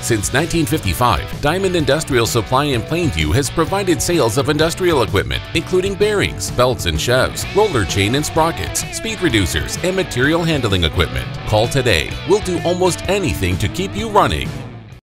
Since 1955, Diamond Industrial Supply in Plainview has provided sales of industrial equipment, including bearings, belts and sheaves, roller chain and sprockets, speed reducers, and material handling equipment. Call today. We'll do almost anything to keep you running.